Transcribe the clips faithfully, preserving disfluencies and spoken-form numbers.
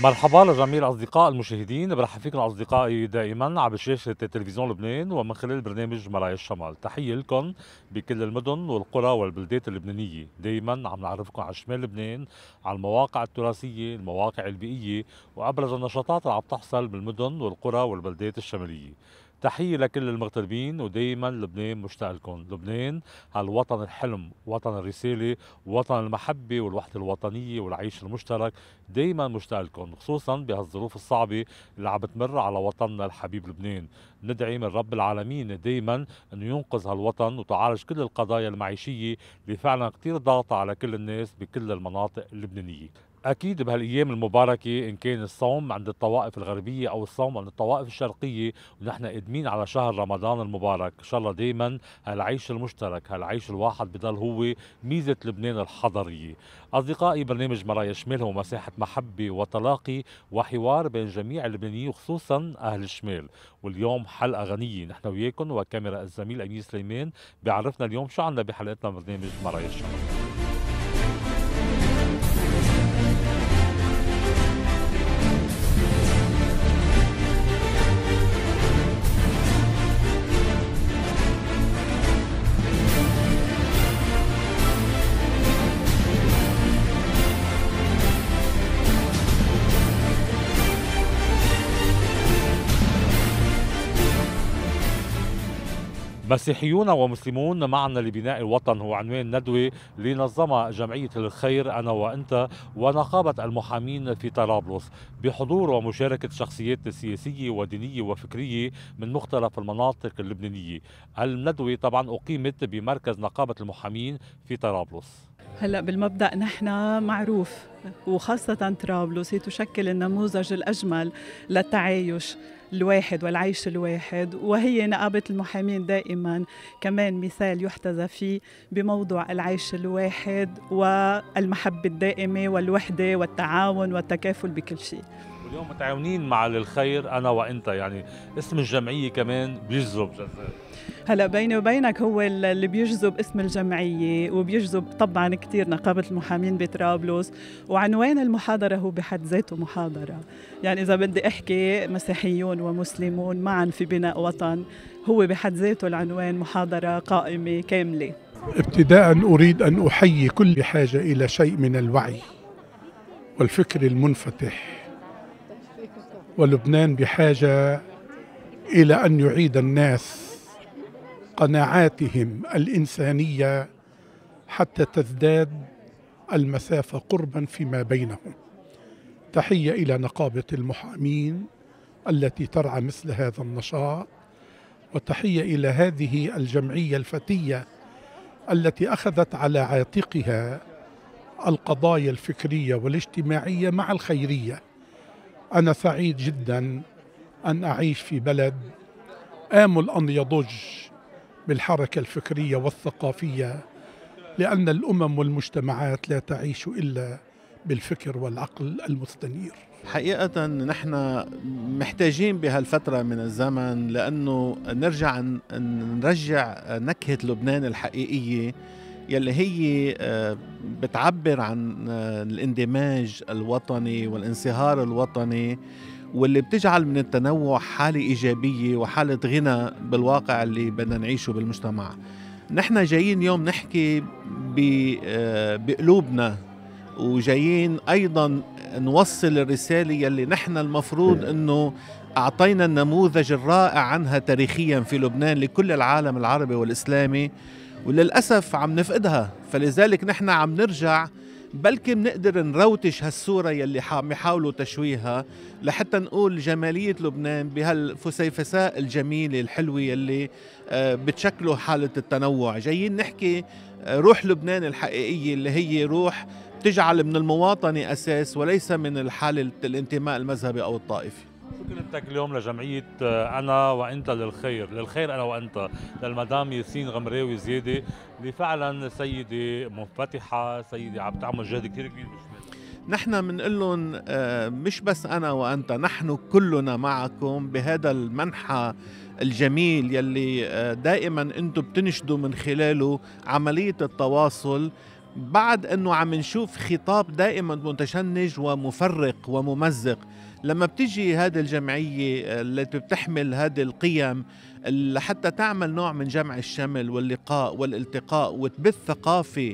مرحبا لجميع الأصدقاء المشاهدين، برحب فيكم أصدقائي دائما على شاشة تلفزيون لبنان ومن خلال برنامج مرايا الشمال. تحية لكم بكل المدن والقرى والبلدات اللبنانية. دائما عم نعرفكم على شمال لبنان، على المواقع التراثية، المواقع البيئية وأبرز النشاطات اللي عم تحصل بالمدن والقرى والبلدات الشمالية. تحية لكل المغتربين، ودايما لبنان مشتاق لكم. لبنان هالوطن الحلم، وطن الرسالة، وطن المحبة والوحدة الوطنية والعيش المشترك. دايما مشتاق لكم، خصوصا بهالظروف الصعبة اللي عم بتمر على وطننا الحبيب لبنان. ندعي من رب العالمين دايما انه ينقذ هالوطن وتعالج كل القضايا المعيشية اللي فعلا كتير ضاغطة على كل الناس بكل المناطق اللبنانية. اكيد بهالايام المباركه، ان كان الصوم عند الطوائف الغربيه او الصوم عند الطوائف الشرقيه، ونحن قادمين على شهر رمضان المبارك، ان شاء الله دائما هالعيش المشترك، هالعيش الواحد بضل هو ميزه لبنان الحضاريه. اصدقائي، برنامج مرايا شمال هو مساحه محبه وتلاقي وحوار بين جميع اللبنانيين وخصوصا اهل الشمال. واليوم حلقه غنيه، نحن وياكم وكاميرا الزميل امين سليمان بيعرفنا اليوم شو عندنا بحلقتنا من برنامج مرايا الشمال. مسيحيون ومسلمون معنا لبناء الوطن هو عنوان ندوة لنظمها جمعية الخير أنا وأنت ونقابة المحامين في طرابلس، بحضور ومشاركة شخصيات سياسية ودينية وفكرية من مختلف المناطق اللبنانية. الندوة طبعا أقيمت بمركز نقابة المحامين في طرابلس. هلا بالمبدأ نحن معروف، وخاصة طرابلس هي تشكل النموذج الأجمل للتعايش الواحد والعيش الواحد، وهي نقابة المحامين دائما كمان مثال يحتذى فيه بموضوع العيش الواحد والمحبة الدائمة والوحدة والتعاون والتكافل بكل شيء. واليوم متعاونين مع الخير أنا وأنت، يعني اسم الجمعية كمان بيجذب جزائر. هلا بيني وبينك هو اللي بيجذب اسم الجمعية وبيجذب طبعا كتير نقابة المحامين بطرابلس، وعنوان المحاضرة هو بحد ذاته محاضرة. يعني إذا بدي أحكي مسيحيون ومسلمون معا في بناء وطن، هو بحد ذاته العنوان محاضرة قائمة كاملة. ابتداء أريد أن أحيي كل بحاجة إلى شيء من الوعي والفكر المنفتح، ولبنان بحاجة إلى أن يعيد الناس قناعاتهم الإنسانية حتى تزداد المسافة قربا فيما بينهم. تحية إلى نقابة المحامين التي ترعى مثل هذا النشاط، وتحية إلى هذه الجمعية الفتية التي أخذت على عاتقها القضايا الفكرية والاجتماعية مع الخيرية. أنا سعيد جدا أن أعيش في بلد آمل أن يضج بالحركة الفكرية والثقافية، لأن الأمم والمجتمعات لا تعيش إلا بالفكر والعقل المستنير. حقيقة نحن محتاجين بهالفترة من الزمن لأنه نرجع نرجع نكهة لبنان الحقيقية يلي هي بتعبر عن الاندماج الوطني والانصهار الوطني، واللي بتجعل من التنوع حالة إيجابية وحالة غنى بالواقع اللي بدنا نعيشه بالمجتمع. نحن جايين اليوم نحكي بقلوبنا، وجايين أيضا نوصل الرسالة يلي نحن المفروض أنه أعطينا النموذج الرائع عنها تاريخيا في لبنان لكل العالم العربي والإسلامي، وللأسف عم نفقدها. فلذلك نحن عم نرجع بلكي بنقدر نروتش هالصورة يلي عم يحاولوا تشويهها لحتى نقول جمالية لبنان بهالفسيفساء الجميلة الحلوة يلي بتشكلوا حالة التنوع. جايين نحكي روح لبنان الحقيقية اللي هي روح تجعل من المواطنة أساس وليس من الحالة الانتماء المذهبي أو الطائفي. شو كلمتك اليوم لجمعية أنا وأنت للخير، للخير أنا وأنت، للمدام ياسين غمراوي زيادة، اللي فعلا سيدة منفتحة، سيدة عم تعمل جهد كثير كبير بالشمال؟ نحن بنقول لهم مش بس أنا وأنت، نحن كلنا معكم بهذا المنحى الجميل يلي دائما أنتم بتنشدوا من خلاله عملية التواصل بعد أنه عم نشوف خطاب دائما متشنج ومفرق وممزق. لما بتجي هذه الجمعية التي بتحمل هذه القيم حتى تعمل نوع من جمع الشمل واللقاء والالتقاء وتبث ثقافة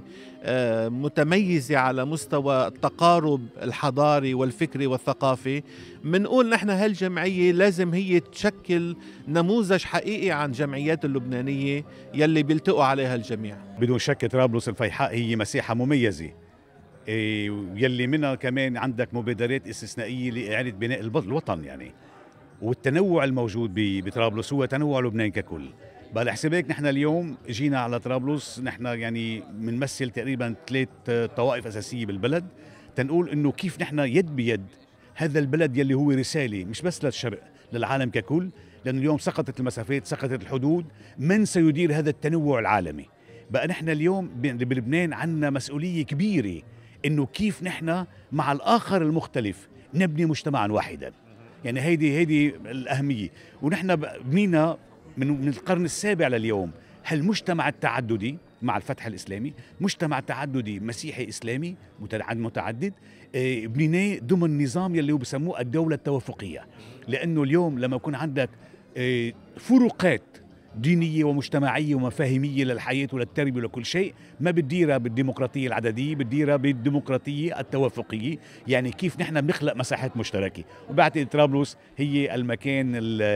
متميزة على مستوى التقارب الحضاري والفكري والثقافي، منقول نحن هالجمعية لازم هي تشكل نموذج حقيقي عن جمعيات اللبنانية يلي بيلتقوا عليها الجميع. بدون شك طرابلس الفيحاء هي مساحة مميزة، يلي منها كمان عندك مبادرات استثنائية لإعادة بناء الوطن يعني، والتنوع الموجود بطرابلس هو تنوع لبنان ككل. بقى لحسابك نحن اليوم جينا على طرابلس، نحن يعني بنمثل تقريبا ثلاث طوائف أساسية بالبلد، تنقول إنه كيف نحن يد بيد هذا البلد يلي هو رسالة مش بس للشرق، للعالم ككل، لأنه اليوم سقطت المسافات، سقطت الحدود، من سيدير هذا التنوع العالمي؟ بقى نحن اليوم بلبنان عندنا مسؤولية كبيرة إنه كيف نحن مع الآخر المختلف نبني مجتمعا واحدا. يعني هيدي هيدي الأهمية. ونحن بنينا من من القرن السابع لليوم هالمجتمع التعددي مع الفتح الإسلامي، مجتمع تعددي مسيحي إسلامي متعدد، بنيناه ضمن نظام يلي هو بسموه الدولة التوافقية. لأنه اليوم لما يكون عندك فروقات دينية ومجتمعية ومفاهيمية للحياة وللتربية ولكل شيء، ما بتديرها بالديمقراطية العددية، بتديرها بالديمقراطية التوافقية. يعني كيف نحن بنخلق مساحات مشتركة، وبعتقد طرابلس هي المكان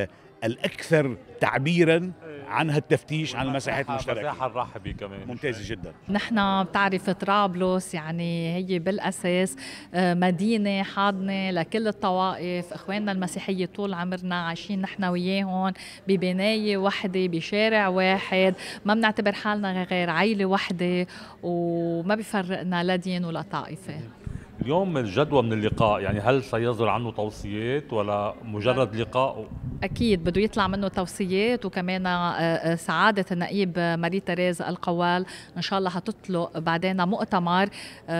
الأكثر تعبيراً عن هالتفتيش عن المساحات المشتركة. مساحة الرحبة كمان ممتازة جدا. نحن بتعرف طرابلس يعني هي بالأساس مدينة حاضنة لكل الطوائف، إخواننا المسيحية طول عمرنا عايشين نحن وياهم ببناية واحدة بشارع واحد، ما بنعتبر حالنا غير عيلة واحدة، وما بيفرقنا لا دين ولا طائفة. اليوم الجدوى من اللقاء يعني هل سيصدر عنه توصيات ولا مجرد لقاء؟ أكيد بده يطلع منه توصيات، وكمان سعادة النقيب ماري تيريز القوال إن شاء الله هتطلق بعدين مؤتمر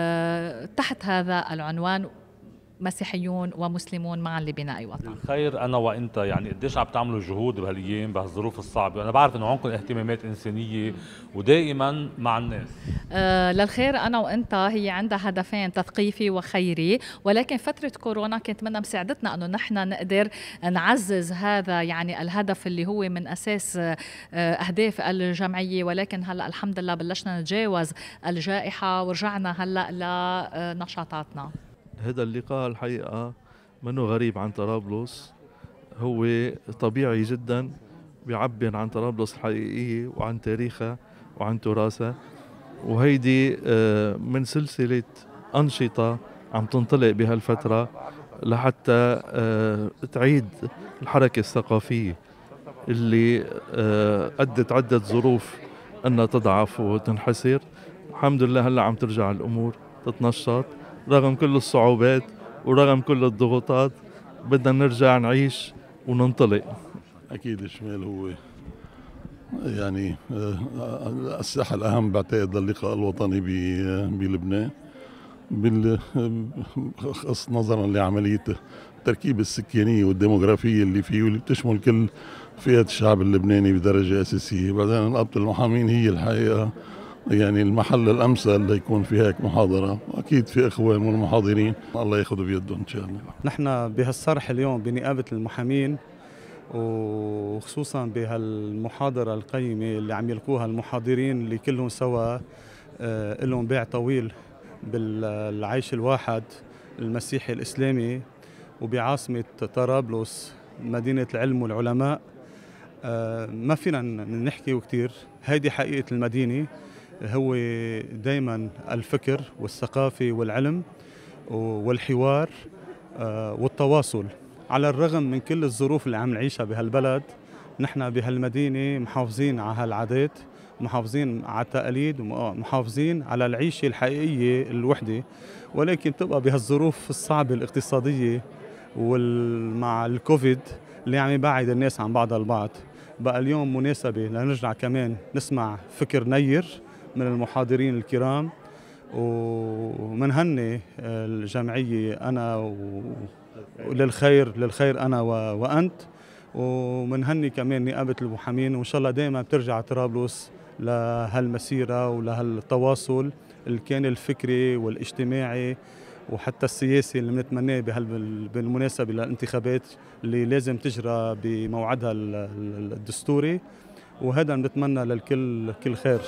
تحت هذا العنوان، مسيحيون ومسلمون معا لبناء وطن. الخير أنا وإنت، يعني قديش عم تعملوا جهود بهالأيام بهالظروف الصعبة؟ أنا بعرف إنه عندكم اهتمامات إنسانية ودائما مع الناس. آه للخير أنا وإنت هي عندها هدفين، تثقيفي وخيري، ولكن فترة كورونا كانت منها مساعدتنا إنه نحن نقدر نعزز هذا يعني الهدف اللي هو من أساس آه أهداف الجمعية، ولكن هلا الحمد لله بلشنا نتجاوز الجائحة ورجعنا هلا لنشاطاتنا. هذا اللقاء الحقيقة منه غريب عن طرابلس، هو طبيعي جدا، بيعبر عن طرابلس الحقيقية وعن تاريخها وعن تراثها، وهيدي من سلسلة أنشطة عم تنطلق بهالفترة لحتى تعيد الحركة الثقافية اللي أدت عدة ظروف أنها تضعف وتنحسر. الحمد لله هلأ عم ترجع الأمور تتنشط رغم كل الصعوبات ورغم كل الضغوطات، بدنا نرجع نعيش وننطلق. أكيد الشمال هو يعني الساحة الأهم بعتقد للقاء الوطني بلبنان، خاصة نظرا لعملية التركيبة السكانية والديموغرافية اللي فيه واللي بتشمل كل فئات الشعب اللبناني بدرجة أساسية. بعدين نقابة المحامين هي الحقيقة يعني المحل الأمثل ليكون في هيك محاضرة، أكيد في إخوان والمحاضرين الله ياخذوا بيدهم إن شاء الله. نحن بهالصرح اليوم بنقابة المحامين، وخصوصا بهالمحاضرة القيمة اللي عم يلقوها المحاضرين اللي كلهم سوا آه لهم باع طويل بالعيش الواحد المسيحي الإسلامي وبعاصمة طرابلس مدينة العلم والعلماء. آه ما فينا نحكي كتير، هيدي حقيقة المدينة، هو دايما الفكر والثقافة والعلم والحوار والتواصل. على الرغم من كل الظروف اللي عم نعيشها بهالبلد، نحن بهالمدينة محافظين على هالعادات، محافظين على التقاليد، ومحافظين على العيشة الحقيقية الوحدة. ولكن بتبقى بهالظروف الصعبة الاقتصادية ومع الكوفيد اللي عم يبعد الناس عن بعضها البعض، بقى اليوم مناسبة لنرجع كمان نسمع فكر نير من المحاضرين الكرام، ومنهني الجمعية أنا وللخير للخير أنا وأنت، ومنهني كمان نقابة المحامين، وإن شاء الله دائما بترجع طرابلس لهالمسيرة ولهالتواصل اللي كان الفكري والاجتماعي وحتى السياسي اللي بنتمناه بالمناسبة للانتخابات اللي لازم تجرى بموعدها الدستوري، وهذا بنتمنى للكل كل خير.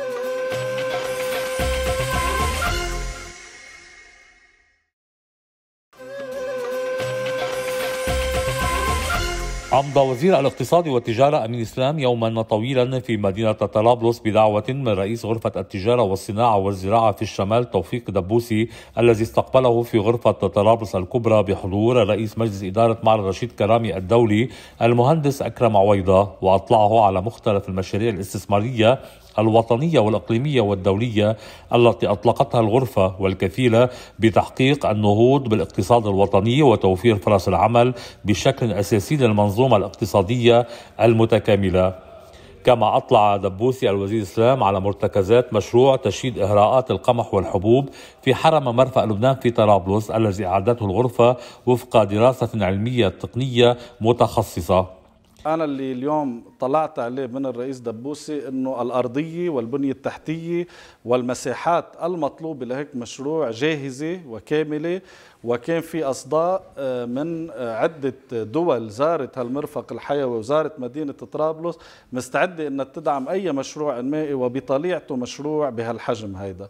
أمضى وزير الاقتصاد والتجارة أمين إسلام يوما طويلا في مدينة طرابلس بدعوة من رئيس غرفة التجارة والصناعة والزراعة في الشمال توفيق دبوسي، الذي استقبله في غرفة طرابلس الكبرى بحضور رئيس مجلس إدارة معرض رشيد كرامي الدولي المهندس أكرم عويضة، وأطلعه على مختلف المشاريع الاستثمارية الوطنية والإقليمية والدولية التي أطلقتها الغرفة، والكفيلة بتحقيق النهوض بالاقتصاد الوطني وتوفير فرص العمل بشكل أساسي للمنظومة الاقتصادية المتكاملة. كما أطلع دبوسي الوزير إسلام على مرتكزات مشروع تشييد إهراءات القمح والحبوب في حرم مرفأ لبنان في طرابلس، الذي أعدته الغرفة وفق دراسة علمية تقنية متخصصة. أنا اللي اليوم طلعت عليه من الرئيس دبوسي أنه الأرضية والبنية التحتية والمساحات المطلوبة لهيك مشروع جاهزة وكاملة، وكان في أصداء من عدة دول زارت هالمرفق الحيوي وزارت مدينة طرابلس مستعدة أنها تدعم أي مشروع إنمائي وبطليعته مشروع بهالحجم هيدا.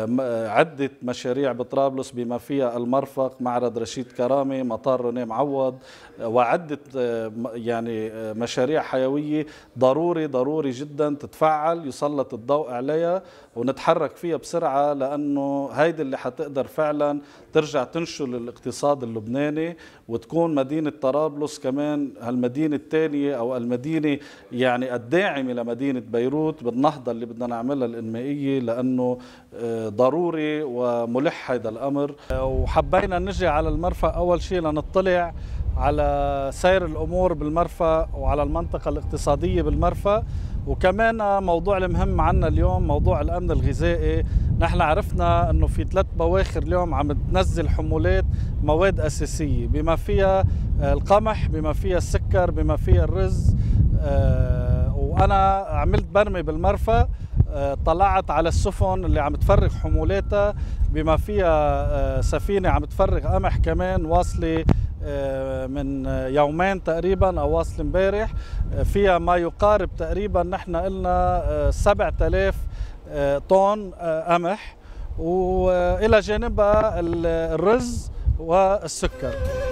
عدة مشاريع بطرابلس بما فيها المرفق، معرض رشيد كرامي، مطار روني معوض، وعدة يعني مشاريع حيوية ضروري ضروري جدا تتفعل، يسلط الضوء عليها ونتحرك فيها بسرعة، لأنه هيدي اللي حتقدر فعلا ترجع تنشل الاقتصاد اللبناني، وتكون مدينة طرابلس كمان هالمدينة الثانية أو المدينة يعني الداعمة لمدينة بيروت بالنهضة اللي بدنا نعملها الإنمائية، لأنه ضروري وملح هذا الأمر. وحبينا نجي على المرفأ أول شيء لنطلع على سير الأمور بالمرفأ وعلى المنطقة الاقتصادية بالمرفأ، وكمان موضوع المهم عنا اليوم موضوع الأمن الغذائي. نحن عرفنا أنه في ثلاث بواخر اليوم عم تنزل حمولات مواد أساسية بما فيها القمح، بما فيها السكر، بما فيها الرز. وأنا عملت برمي بالمرفأ، طلعت على السفن اللي عم تفرغ حمولاتها، بما فيها سفينة عم تفرغ قمح كمان واصلة من يومين تقريبا او واصل امبارح، فيها ما يقارب تقريبا نحن قلنا سبعة آلاف طن قمح، والى جانبها الرز والسكر.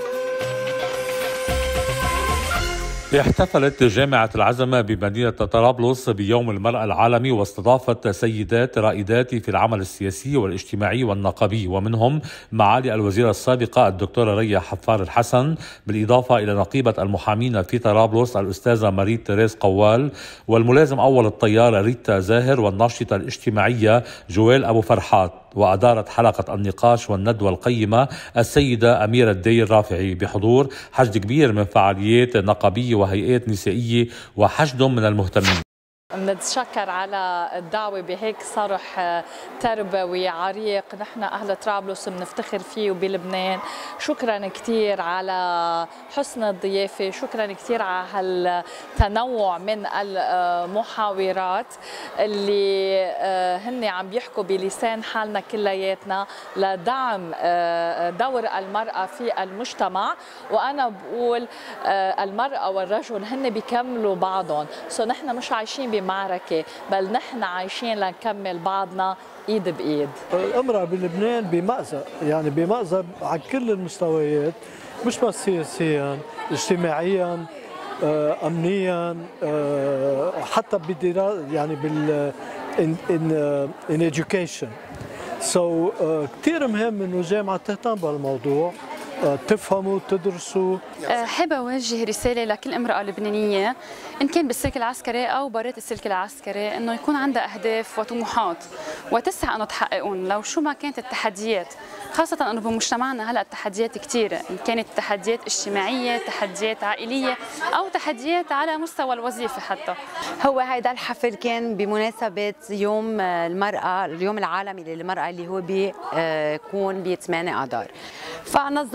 احتفلت جامعة العزمة بمدينة طرابلس بيوم المرأة العالمي، واستضافت سيدات رائدات في العمل السياسي والاجتماعي والنقابي، ومنهم معالي الوزيرة السابقة الدكتورة ريا حفار الحسن، بالإضافة إلى نقيبة المحامين في طرابلس الأستاذة ماريت تيريز قوال، والملازم أول الطيار ريتا زاهر، والناشطة الاجتماعية جويل أبو فرحات. وأدارت حلقة النقاش والندوة القيمة السيدة أميرة الدير رافعي بحضور حشد كبير من فعاليات نقابية وهيئات نسائية وحشد من المهتمين. بنتشكر على الدعوة بهيك صرح تربوي عريق نحن أهل طرابلس بنفتخر فيه وبلبنان. شكرا كثير على حسن الضيافة، شكرا كثير على هالتنوع من المحاورات اللي هن عم بيحكوا بلسان حالنا كلياتنا لدعم دور المرأة في المجتمع. وأنا بقول المرأة والرجل هن بيكملوا بعضهم، سو نحن مش عايشين بمعركة، بل نحن عايشين لنكمل بعضنا ايد بايد. الامرأة بلبنان بمأزق، يعني بمأزق على كل المستويات، مش بس سياسيا، اجتماعيا، امنيا، حتى بالدراسة، يعني بال in in in education. so كثير مهم انه الجامعة تهتم بالموضوع، تفهموا تدرسوا. حابة أوجه رسالة لكل امرأة لبنانية إن كان بالسلك العسكري أو برات السلك العسكري، إنه يكون عندها أهداف وطموحات وتسعى إنه تحققهم لو شو ما كانت التحديات، خاصة إنه بمجتمعنا هلا التحديات كثيرة، إن كانت تحديات اجتماعية، تحديات عائلية، أو تحديات على مستوى الوظيفة حتى. هو هيدا الحفل كان بمناسبة يوم المرأة، اليوم العالمي للمرأة اللي هو بيكون ب ثمانية آذار، فنظم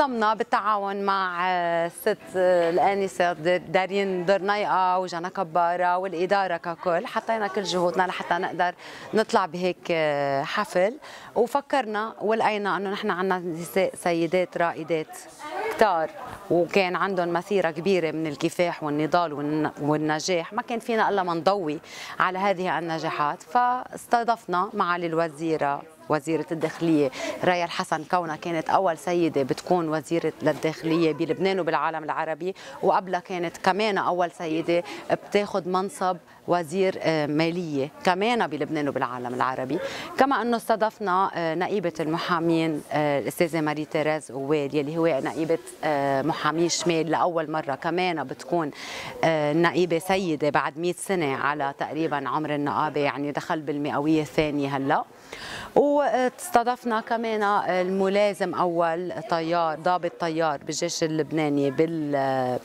نظمنا بالتعاون مع الست الآنسة دارين درنيقة وجانا كبارة والإدارة ككل، حطينا كل جهودنا لحتى نقدر نطلع بهيك حفل، وفكرنا ولقينا أنه نحن عنا نساء سيدات رائدات كتار وكان عندهم مسيرة كبيرة من الكفاح والنضال والنجاح، ما كان فينا إلا ما نضوي على هذه النجاحات. فاستضفنا معالي الوزيرة وزيرة الداخلية رايا الحسن، كونها كانت أول سيدة بتكون وزيرة للداخلية بلبنان وبالعالم العربي، وقبلها كانت كمان أول سيدة بتاخد منصب وزير مالية كمان بلبنان وبالعالم العربي. كما أنه استضفنا نائبة المحامين الأستاذة ماري تيريز أويل يلي هو نائبة محامي شمال، لأول مرة كمان بتكون نائبة سيدة بعد مئة سنة على تقريبا عمر النقابة، يعني دخل بالمئوية الثانية هلأ. واستضفنا كمان الملازم أول طيار ضابط طيار بالجيش اللبناني بال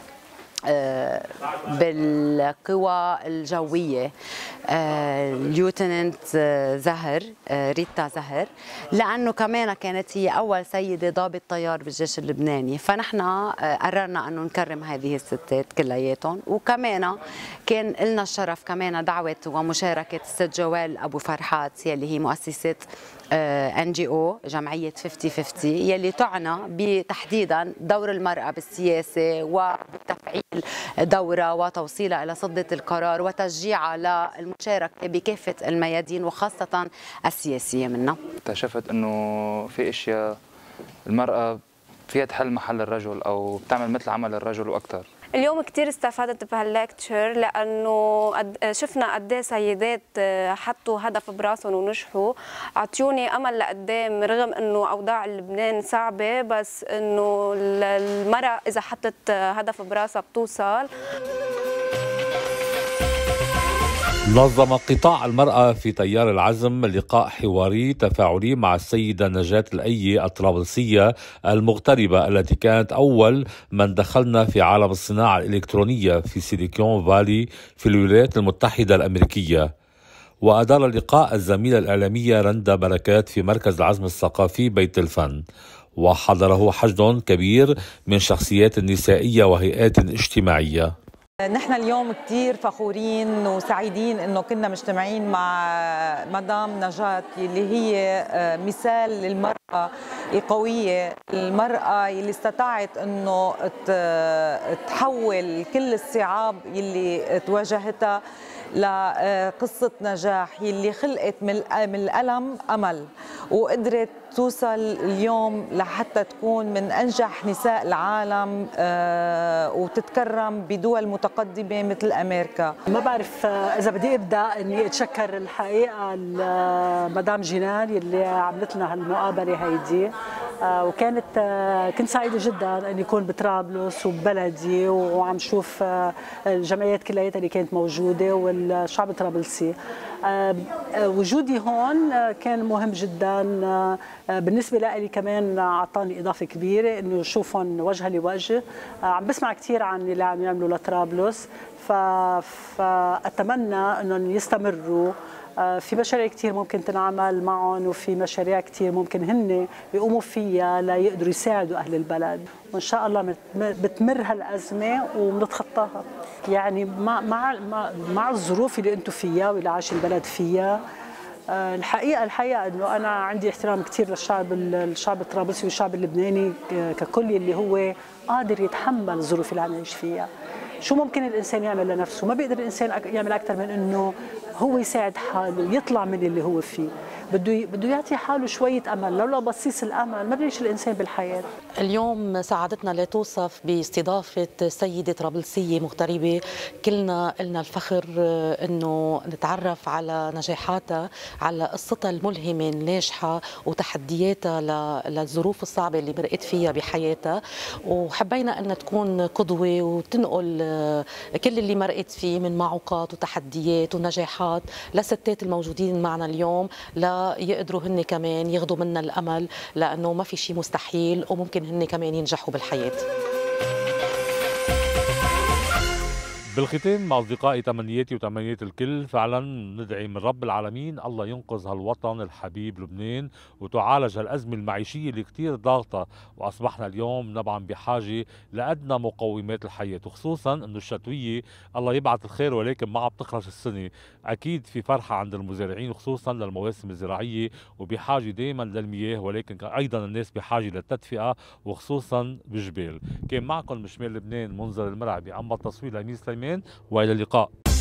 بالقوى الجوية، ليوتننت زهر ريتا زهر، لأنه كمان كانت هي أول سيدة ضابط طيار بالجيش اللبناني. فنحن قررنا أنه نكرم هذه الستات كلياتهم. وكمان كان لنا الشرف كمان دعوة ومشاركة الست جوال أبو فرحات يلي هي مؤسسة ان جي او جمعية خمسين خمسين يلي تعنى بتحديدا دور المرأة بالسياسة وبتفعيل دورها وتوصيلها إلى سدة القرار وتشجيعها للمشاركة بكافة الميادين وخاصة السياسية منها. اكتشفت أنه في أشياء المرأة فيها تحل محل الرجل أو بتعمل مثل عمل الرجل وأكثر. اليوم كثير استفدت بهالليكتشر لانه شفنا قد ايه سيدات حطوا هدف براسهم ونجحوا، اعطوني امل لقدام رغم انه اوضاع لبنان صعبه، بس انه المراه اذا حطت هدف براسها بتوصل. نظم قطاع المرأة في تيار العزم لقاء حواري تفاعلي مع السيدة نجاة الأيي الطرابلسية المغتربة التي كانت أول من دخلنا في عالم الصناعة الإلكترونية في سيليكون فالي في الولايات المتحدة الأمريكية. وأدار اللقاء الزميلة الإعلامية رندا بركات في مركز العزم الثقافي بيت الفن، وحضره حشد كبير من شخصيات نسائية وهيئات اجتماعية. نحن اليوم كتير فخورين وسعيدين انه كنا مجتمعين مع مدام نجاة اللي هي مثال للمرأة القوية، المرأة اللي استطاعت انه تحول كل الصعاب اللي تواجهتها لقصة نجاح اللي خلقت من الألم أمل، وقدرت توصل اليوم لحتى تكون من أنجح نساء العالم وتتكرم بدول متقدمة مثل أمريكا. ما بعرف إذا بدي أبدأ إني أتشكر الحقيقة مدام جنان اللي عملت لنا هالمقابلة هيدي، وكانت كنت سعيدة جدا أن يكون بطرابلس وببلدي وعم شوف الجمعيات كلياتها اللي كانت موجودة والشعب الطرابلسي. وجودي هون كان مهم جدا بالنسبة لي، كمان أعطاني إضافة كبيرة إنه أشوفهم وجها لوجه. عم بسمع كثير عن اللي عم يعملوا لطرابلس، فأتمنى أنهم يستمروا في مشاريع كثير ممكن تنعمل معهم، وفي مشاريع كثير ممكن هن يقوموا فيها ليقدروا يساعدوا أهل البلد، وإن شاء الله بتمر هالأزمة وبنتخطاها. يعني مع مع مع الظروف اللي أنتم فيها واللي عاش البلد فيها، الحقيقة الحقيقة إنه أنا عندي احترام كثير للشعب الشعب الطرابلسي والشعب اللبناني ككل، اللي هو قادر يتحمل الظروف اللي عم يعيش فيها. شو ممكن الإنسان يعمل لنفسه؟ ما بيقدر الإنسان يعمل أكثر من إنه هو يساعد حاله يطلع من اللي هو فيه. بده بده يعطي حاله شوية أمل، لولا بصيص الأمل ما بيعيش الإنسان بالحياة. اليوم سعادتنا لا توصف باستضافة سيدة طرابلسية مغتربة، كلنا لنا الفخر إنه نتعرف على نجاحاتها، على قصتها الملهمة الناجحة وتحدياتها للظروف الصعبة اللي مرقت فيها بحياتها، وحبينا أن تكون قدوة وتنقل كل اللي مرقت فيه من معوقات وتحديات ونجاحات لستات الموجودين معنا اليوم، لا يقدروا هن كمان ياخذوا منا الأمل، لأنه ما في شيء مستحيل وممكن هن كمان ينجحوا بالحياة. بالختام مع أصدقائي تمنياتي وتمنيات الكل، فعلا ندعي من رب العالمين الله ينقذ هالوطن الحبيب لبنان وتعالج هالأزمة المعيشية اللي كتير ضاغطة، وأصبحنا اليوم نبعا بحاجة لأدنى مقومات الحياة، وخصوصا أنه الشتوية الله يبعث الخير ولكن ما عم تخلص السنة. أكيد في فرحة عند المزارعين وخصوصا للمواسم الزراعية، وبحاجة دائما للمياه، ولكن أيضا الناس بحاجة للتدفئة وخصوصا بالجبال. كان معكم من شمال لبنان منذر المرعبي، أما التصوير لأمين سليمان، وإلى اللقاء.